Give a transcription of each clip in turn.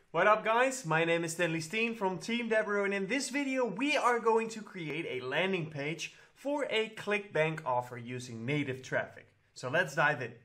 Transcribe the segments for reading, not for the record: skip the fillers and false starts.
What up guys, my name is Stanley Steen from Team Deberoo, and in this video we are going to create a landing page for a Clickbank offer using native traffic. So let's dive in.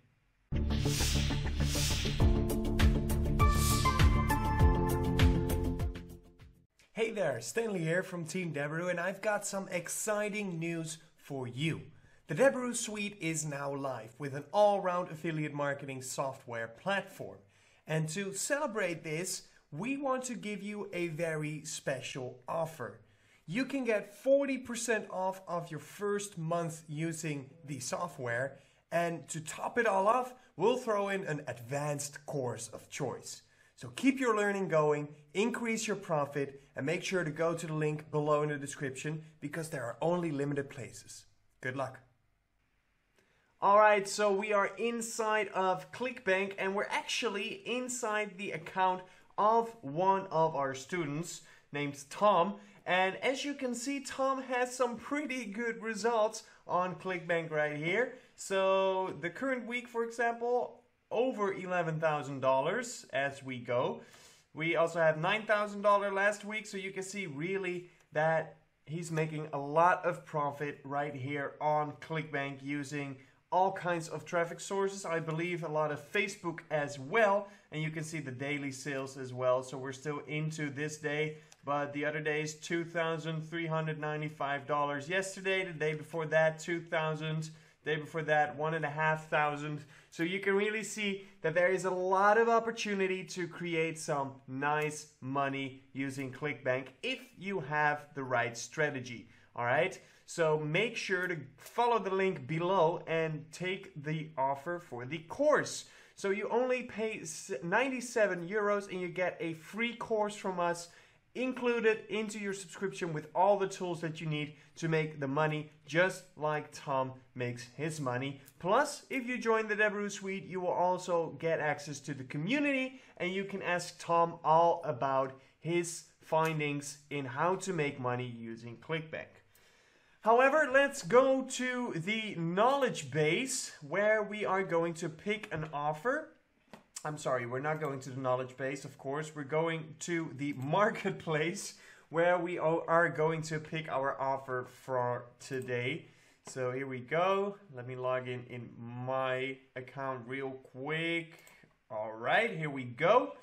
Hey there, Stanley here from Team Deberoo, and I've got some exciting news for you. The Deberoo suite is now live with an all-round affiliate marketing software platform. And to celebrate this, we want to give you a very special offer. You can get 40% off of your first month using the software, and to top it all off, we'll throw in an advanced course of choice. So keep your learning going, increase your profit, and make sure to go to the link below in the description because there are only limited places. Good luck. Alright, so we are inside of Clickbank and we're actually inside the account of one of our students named Tom. And as you can see, Tom has some pretty good results on Clickbank right here. So the current week, for example, over $11,000 as we go. We also have $9,000 last week, so you can see really that he's making a lot of profit right here on Clickbank using all kinds of traffic sources. I believe a lot of Facebook as well, and you can see the daily sales as well. So we're still into this day, but the other days $2,395 yesterday, the day before that $2,000, day before that $1,500. So you can really see that there is a lot of opportunity to create some nice money using Clickbank if you have the right strategy. All right, so make sure to follow the link below and take the offer for the course. So you only pay 97 euros and you get a free course from us included into your subscription with all the tools that you need to make the money just like Tom makes his money. Plus, if you join the Deberoo suite, you will also get access to the community and you can ask Tom all about his findings in how to make money using Clickbank. However, let's go to the knowledge base where we are going to pick an offer. I'm sorry, we're not going to the knowledge base, of course. We're going to the marketplace where we are going to pick our offer for today. So here we go. Let me log in my account real quick. All right, here we go.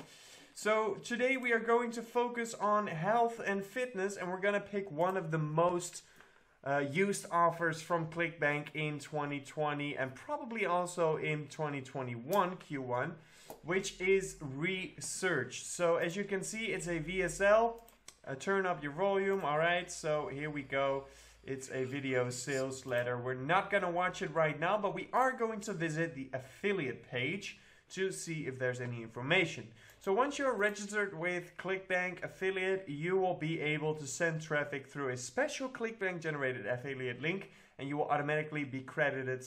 So today we are going to focus on health and fitness, and we're going to pick one of the most used offers from Clickbank in 2020 and probably also in 2021 Q1, which is research. So as you can see, it's a VSL. Turn up your volume. All right, so here we go. It's a video sales letter. We're not going to watch it right now, but we are going to visit the affiliate page to see if there's any information. So once you're registered with Clickbank Affiliate, you will be able to send traffic through a special Clickbank generated affiliate link, and you will automatically be credited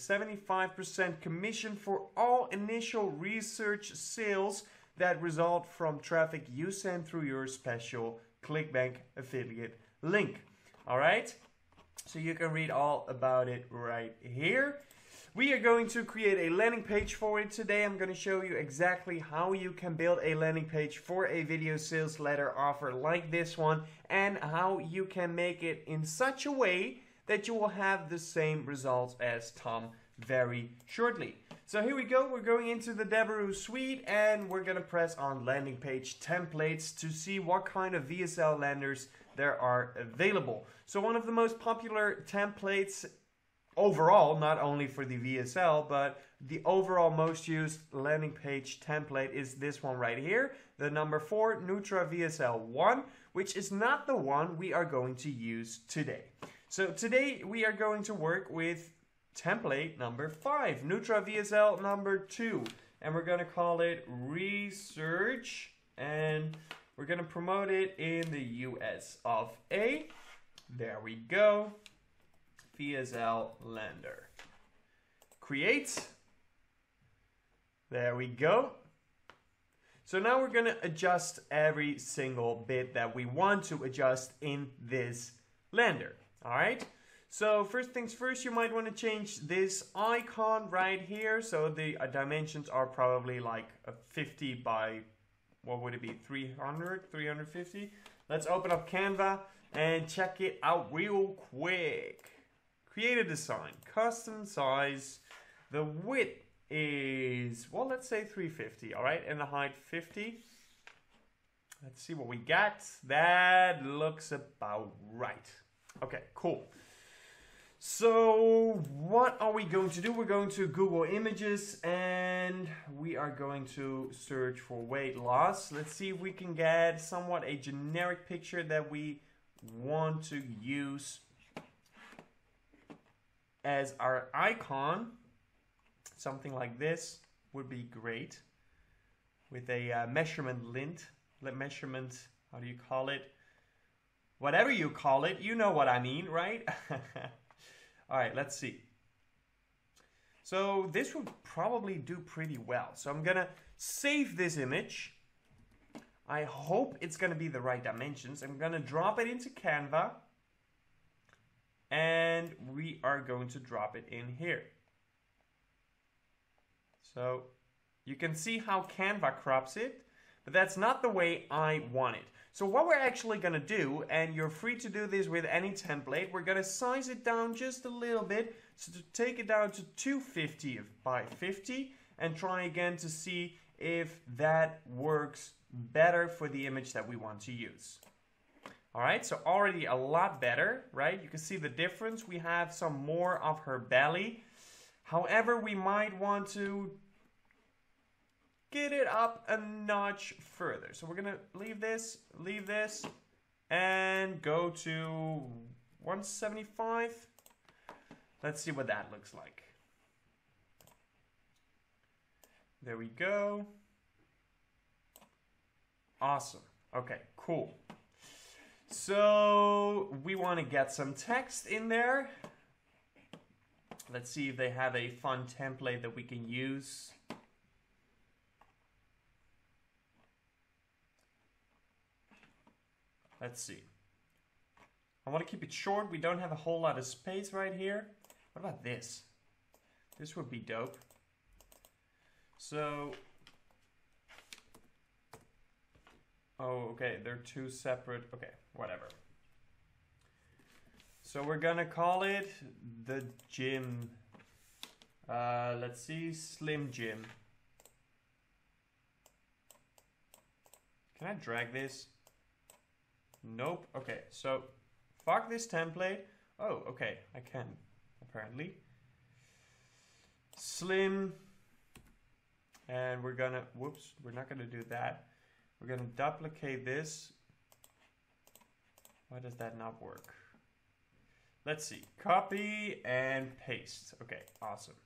75% commission for all initial research sales that result from traffic you send through your special Clickbank affiliate link. All right, so you can read all about it right here. We are going to create a landing page for it today. I'm going to show you exactly how you can build a landing page for a video sales letter offer like this one, and how you can make it in such a way that you will have the same results as Tom very shortly. So here we go. We're going into the Deberoo suite and we're going to press on landing page templates to see what kind of VSL landers there are available. So one of the most popular templates overall, not only for the VSL, but the overall most used landing page template is this one right here, the number 4 Nutra VSL 1, which is not the one we are going to use today. So today we are going to work with template number 5, Nutra VSL number 2, and we're going to call it Research, and we're going to promote it in the US of A. There we go. VSL lander. Create. There we go. So now we're going to adjust every single bit that we want to adjust in this lander. All right. So first things first, you might want to change this icon right here. So the dimensions are probably like a 50 by what would it be, 300, 350? Let's open up Canva and check it out real quick. Create a design, custom size. The width is, well, let's say 350, all right? And the height 50. Let's see what we got. That looks about right. Okay, cool. So what are we going to do? We're going to Google Images and we are going to search for weight loss. Let's see if we can get somewhat a generic picture that we want to use as our icon. Something like this would be great with a measurement lint. Measurement, how do you call it? Whatever you call it, you know what I mean, right? All right, let's see. So this would probably do pretty well. So I'm gonna save this image. I hope it's gonna be the right dimensions. I'm gonna drop it into Canva and we are going to drop it in here. So you can see how Canva crops it, but that's not the way I want it. So what we're actually gonna do, and you're free to do this with any template, we're gonna size it down just a little bit, so to take it down to 250 by 50, and try again to see if that works better for the image that we want to use. All right, so already a lot better, right? You can see the difference. We have some more of her belly. However, we might want to get it up a notch further. So we're gonna leave this, and go to 175. Let's see what that looks like. There we go. Awesome. Okay, cool. So we want to get some text in there. Let's see if they have a fun template that we can use. Let's see. I want to keep it short. We don't have a whole lot of space right here. What about this? This would be dope. So, oh, okay, they're two separate. Okay, whatever. So we're gonna call it the gym. Let's see, Slim Gym. Can I drag this? Nope. Okay, so fuck this template. Oh, okay, I can, apparently. Slim. And we're gonna, whoops, we're not gonna do that. We're gonna duplicate this. Why does that not work? Let's see, copy and paste. Okay, awesome.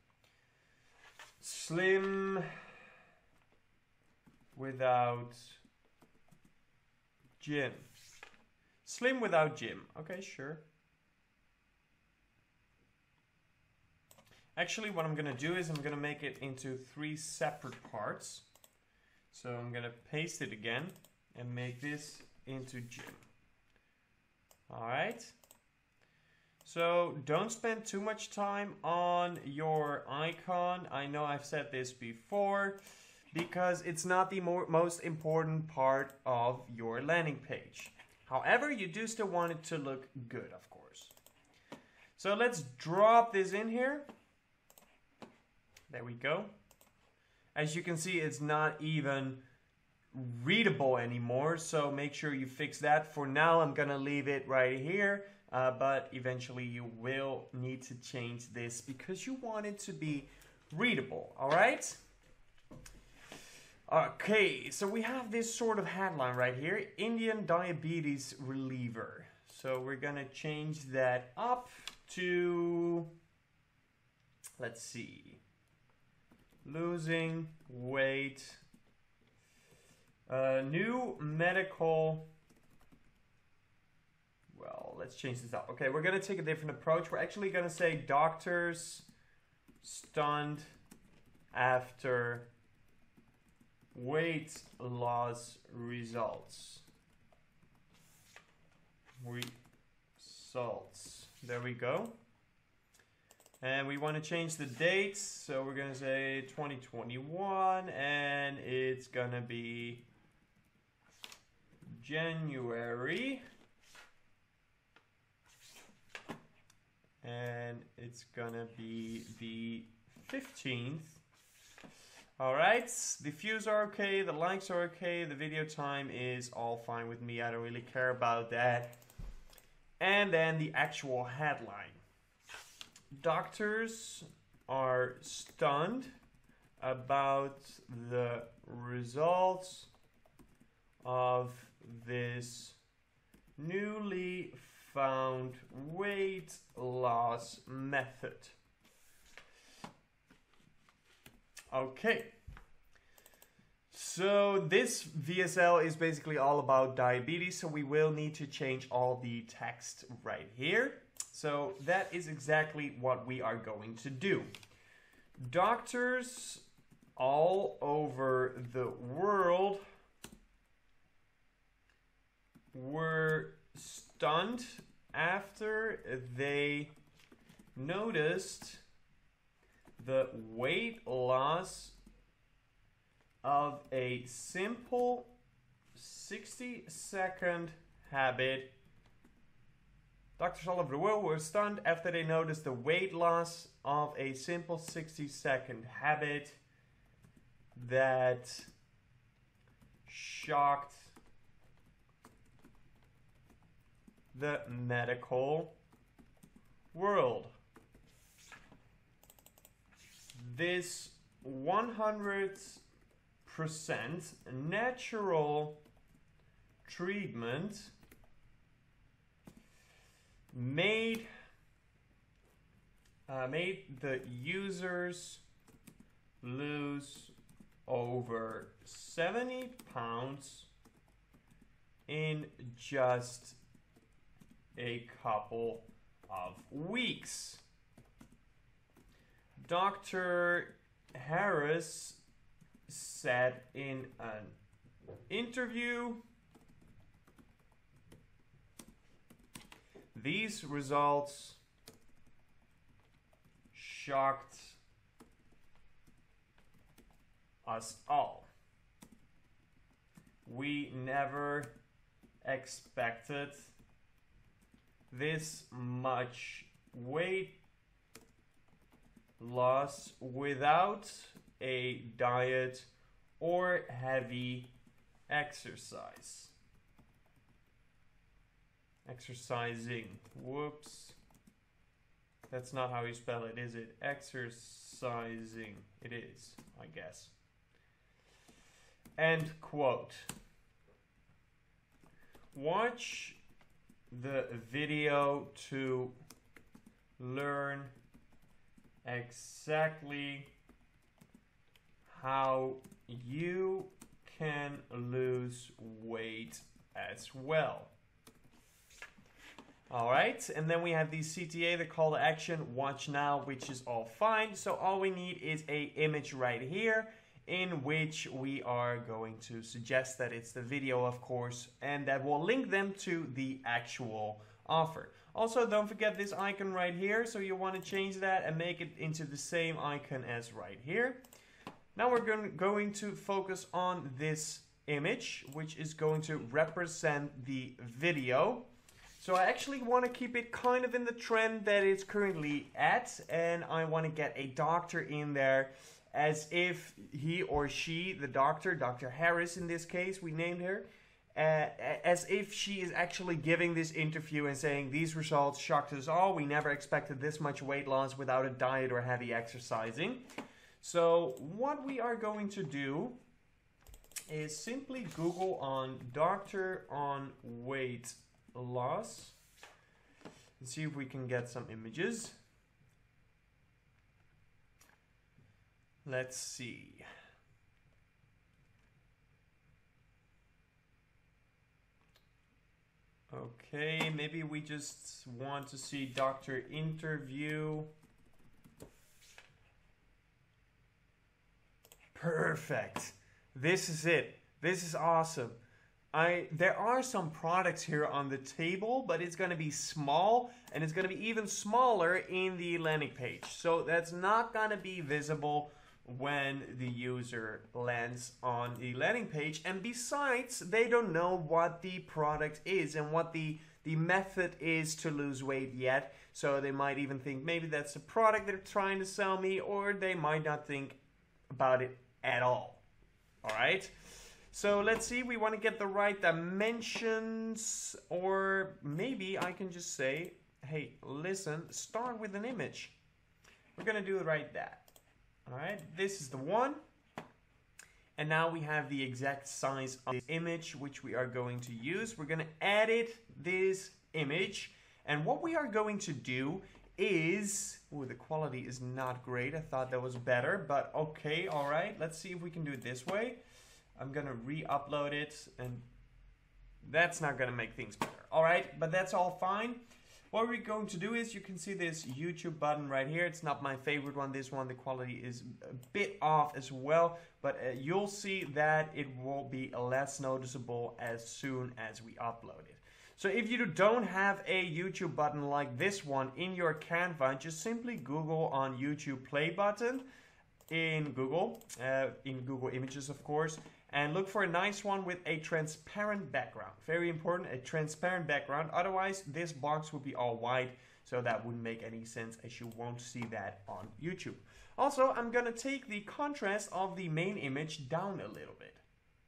Slim without gym. Slim without gym. Okay, sure. Actually, what I'm gonna do is I'm gonna make it into 3 separate parts. So I'm gonna paste it again and make this into gym. All right. So don't spend too much time on your icon. I know I've said this before, because it's not the most important part of your landing page. However, you do still want it to look good, of course. So let's drop this in here. There we go. As you can see, it's not even readable anymore, so make sure you fix that. For now, I'm gonna leave it right here, but eventually you will need to change this because you want it to be readable, all right? Okay, so we have this sort of headline right here, Indian diabetes reliever. So we're gonna change that up to, let's see, losing weight, new medical, well, let's change this up. Okay, we're gonna take a different approach. We're actually gonna say doctors stunned after weight loss results. There we go. And we want to change the dates, so we're going to say 2021, and it's going to be January. And it's gonna be the 15th. All right, the views are okay, the likes are okay, the video time is all fine with me. I don't really care about that. And then the actual headline. Doctors are stunned about the results of this newly found weight loss method. Okay, so this VSL is basically all about diabetes, so we will need to change all the text right here. So that is exactly what we are going to do. Doctors all over the world were stunned after they noticed the weight loss of a simple 60-second habit. Doctors all over the world were stunned after they noticed the weight loss of a simple 60-second habit that shocked the medical world. This 100% natural treatment made the users lose over 70 pounds in just a couple of weeks. Dr. Harris said in an interview, these results shocked us all. We never expected this much weight loss without a diet or heavy exercise. Exercising. Whoops. That's not how you spell it, is it? Exercising. It is, I guess. End quote. Watch the video to learn exactly how you can lose weight as well. Alright, and then we have the CTA, the call to action, watch now, which is all fine. So all we need is an image right here in which we are going to suggest that it's the video, of course, and that will link them to the actual offer. Also, don't forget this icon right here, so you want to change that and make it into the same icon as right here. Now we're going to focus on this image, which is going to represent the video. So I actually want to keep it kind of in the trend that it's currently at, and I want to get a doctor in there as if he or she, the doctor, Dr. Harris in this case, we named her, as if she is actually giving this interview and saying, these results shocked us all. We never expected this much weight loss without a diet or heavy exercising. So what we are going to do is simply Google on doctor on weight loss and see if we can get some images. Let's see. Okay, maybe we just want to see doctor interview. Perfect. This is it. This is awesome. There are some products here on the table, but it's going to be small, and it's going to be even smaller in the landing page. So that's not going to be visible when the user lands on the landing page. And besides, they don't know what the product is and what the method is to lose weight yet. So they might even think maybe that's a product they're trying to sell me, or they might not think about it at all. All right. So let's see, we want to get the right dimensions, or maybe I can just say, hey, listen, start with an image. We're going to do it right that. All right, this is the one. And now we have the exact size of the image which we are going to use. We're going to edit this image. And what we are going to do is, oh, the quality is not great. I thought that was better, but okay, all right. Let's see if we can do it this way. I'm going to re-upload it, and that's not going to make things better. All right, but that's all fine. What we're going to do is, you can see this YouTube button right here. It's not my favorite one. This one, the quality is a bit off as well, but you'll see that it will be less noticeable as soon as we upload it. So if you don't have a YouTube button like this one in your Canva, just simply Google on YouTube play button in Google Images, of course, and look for a nice one with a transparent background. Very important, a transparent background. Otherwise, this box will be all white, so that wouldn't make any sense, as you won't see that on YouTube. Also, I'm gonna take the contrast of the main image down a little bit.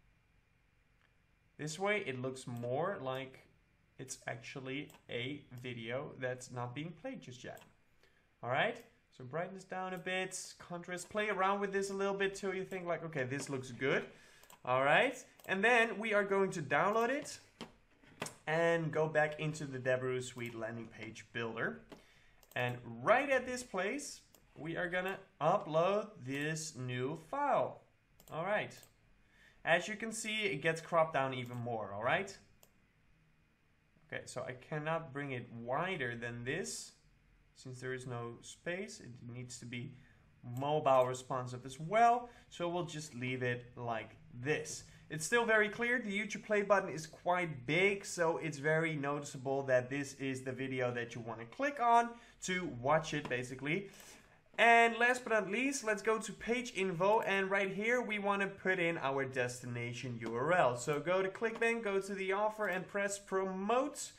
This way, it looks more like it's actually a video that's not being played just yet. All right, so brighten this down a bit, contrast, play around with this a little bit till you think like, okay, this looks good. All right, and then we are going to download it and go back into the Deberoo Suite landing page builder. And right at this place, we are gonna upload this new file. All right, as you can see, it gets cropped down even more, all right? Okay, so I cannot bring it wider than this, since there is no space. It needs to be mobile responsive as well, so we'll just leave it like this. It's still very clear. The YouTube play button is quite big, so it's very noticeable that this is the video that you want to click on to watch it, basically. And last but not least, let's go to page info, and right here we want to put in our destination URL. So go to Clickbank, go to the offer and press promote.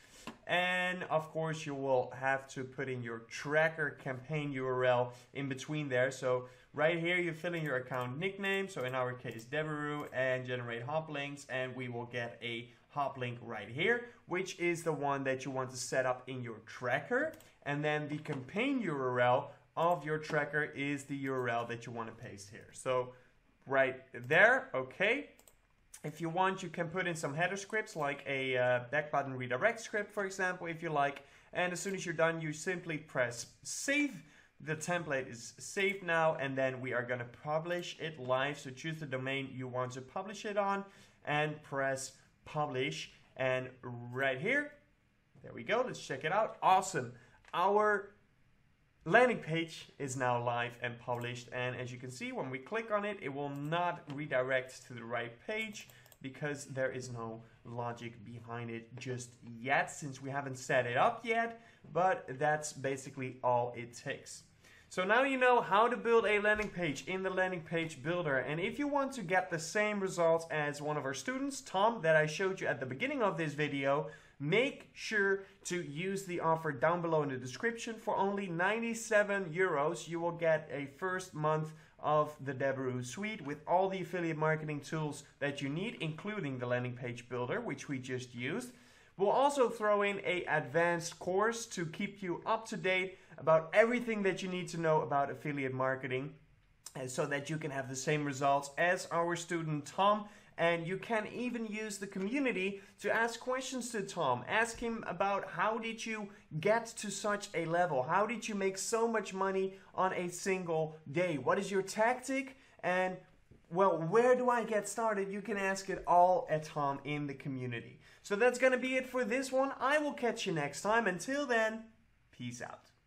And of course you will have to put in your tracker campaign URL in between there. So right here you fill in your account nickname, so in our case Deberoo, and generate hop links, and we will get a hop link right here, which is the one that you want to set up in your tracker. And then the campaign URL of your tracker is the URL that you want to paste here. So right there, okay. If you want, you can put in some header scripts, like a back button redirect script, for example, if you like. And as soon as you're done, you simply press save. The template is saved now, and then we are going to publish it live. So choose the domain you want to publish it on and press publish. And right here, there we go. Let's check it out. Awesome. Our landing page is now live and published, and as you can see, when we click on it, it will not redirect to the right page because there is no logic behind it just yet, since we haven't set it up yet, but that's basically all it takes. So now you know how to build a landing page in the landing page builder. And if you want to get the same results as one of our students, Tom, that I showed you at the beginning of this video, make sure to use the offer down below in the description. For only 97 euros, you will get a first month of the Deberoo Suite with all the affiliate marketing tools that you need, including the landing page builder, which we just used. We'll also throw in an advanced course to keep you up to date about everything that you need to know about affiliate marketing, and so that you can have the same results as our student Tom. And you can even use the community to ask questions to Tom. Ask him about, how did you get to such a level? How did you make so much money on a single day? What is your tactic? And, well, where do I get started? You can ask it all at Tom in the community. So that's going to be it for this one. I will catch you next time. Until then, peace out.